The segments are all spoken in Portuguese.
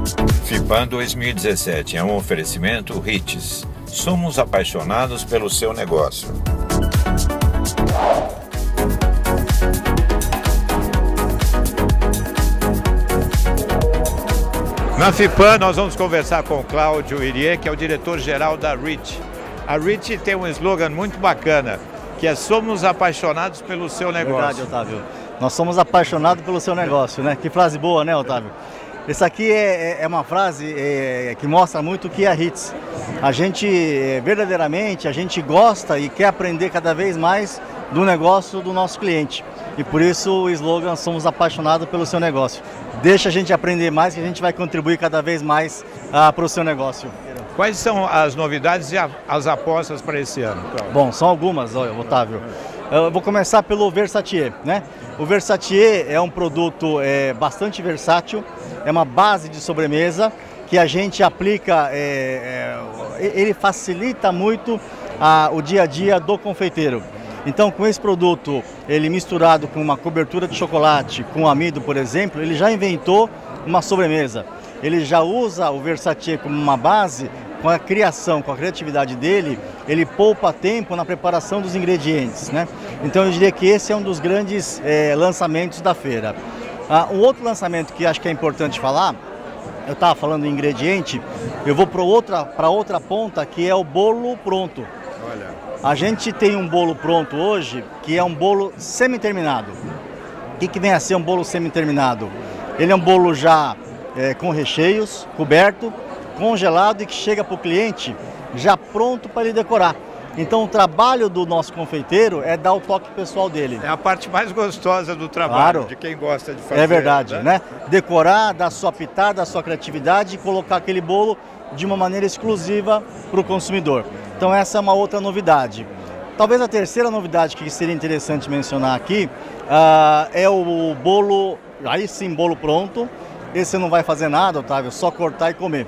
FIPAM 2017 é um oferecimento RITES. Somos apaixonados pelo seu negócio. Na FIPAM nós vamos conversar com o Cláudio Irier, que é o diretor-geral da RIT. A RIT tem um slogan muito bacana, que é "Somos apaixonados pelo seu negócio". Verdade, Otávio. Nós somos apaixonados pelo seu negócio, né? Que frase boa, né, Otávio? Essa aqui é uma frase que mostra muito o que é a RITES. A gente, verdadeiramente, a gente gosta e quer aprender cada vez mais do negócio do nosso cliente. E por isso o slogan "Somos apaixonados pelo seu negócio". Deixa a gente aprender mais, que a gente vai contribuir cada vez mais para o seu negócio. Quais são as novidades e as apostas para esse ano, Cláudio? Bom, são algumas, Otávio. Eu vou começar pelo Versatier, né? O Versatier é um produto bastante versátil, é uma base de sobremesa que a gente aplica, ele facilita muito o dia a dia do confeiteiro. Então, com esse produto, ele misturado com uma cobertura de chocolate, com amido, por exemplo, ele já inventou uma sobremesa. Ele já usa o Versatier como uma base. Com a criação, com a criatividade dele, ele poupa tempo na preparação dos ingredientes, né? Então eu diria que esse é um dos grandes lançamentos da feira. Um outro lançamento que acho que é importante falar, eu estava falando em ingrediente, eu vou para outra ponta, que é o bolo pronto. Olha. A gente tem um bolo pronto hoje, que é um bolo semi-terminado. O que vem a ser um bolo semi-terminado? Ele é um bolo já com recheios, coberto, congelado e que chega para o cliente já pronto para ele decorar. Então o trabalho do nosso confeiteiro é dar o toque pessoal dele. É a parte mais gostosa do trabalho, claro, de quem gosta de fazer. É verdade, né? Decorar, dar sua pitada, dar sua criatividade e colocar aquele bolo de uma maneira exclusiva para o consumidor. Então essa é uma outra novidade. Talvez a terceira novidade que seria interessante mencionar aqui é o bolo, aí sim, bolo pronto. Esse não vai fazer nada, Otávio, só cortar e comer.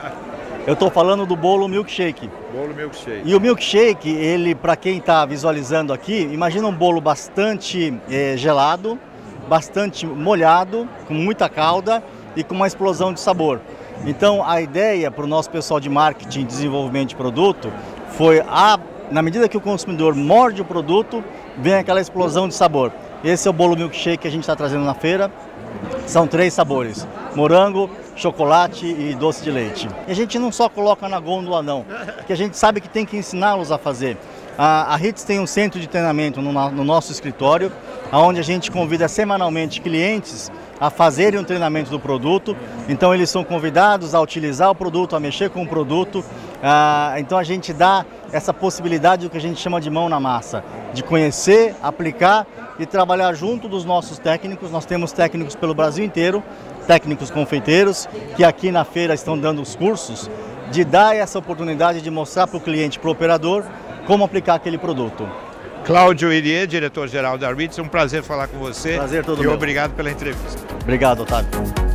Eu estou falando do bolo milkshake. Bolo milkshake. E o milkshake, ele, para quem está visualizando aqui, imagina um bolo bastante gelado, bastante molhado, com muita calda e com uma explosão de sabor. Então, a ideia para o nosso pessoal de marketing e desenvolvimento de produto foi, na medida que o consumidor morde o produto, vem aquela explosão de sabor. Esse é o bolo milkshake que a gente está trazendo na feira. São 3 sabores: morango, chocolate e doce de leite. E a gente não só coloca na gôndola não, porque a gente sabe que tem que ensiná-los a fazer. A RITES tem um centro de treinamento no nosso escritório, onde a gente convida semanalmente clientes a fazerem um treinamento do produto. Então eles são convidados a utilizar o produto, a mexer com o produto. Então a gente dá essa possibilidade do que a gente chama de mão na massa, de conhecer, aplicar e trabalhar junto dos nossos técnicos. Nós temos técnicos pelo Brasil inteiro, técnicos confeiteiros, que aqui na feira estão dando os cursos, de dar essa oportunidade de mostrar para o cliente, para o operador, como aplicar aquele produto. Cláudio Irier, diretor-geral da RITES, um prazer falar com você. Prazer todo e meu. Obrigado pela entrevista. Obrigado, Otávio.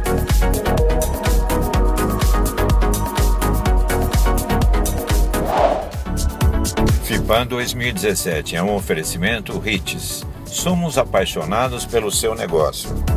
FIPAM 2017 é um oferecimento RITES. Somos apaixonados pelo seu negócio.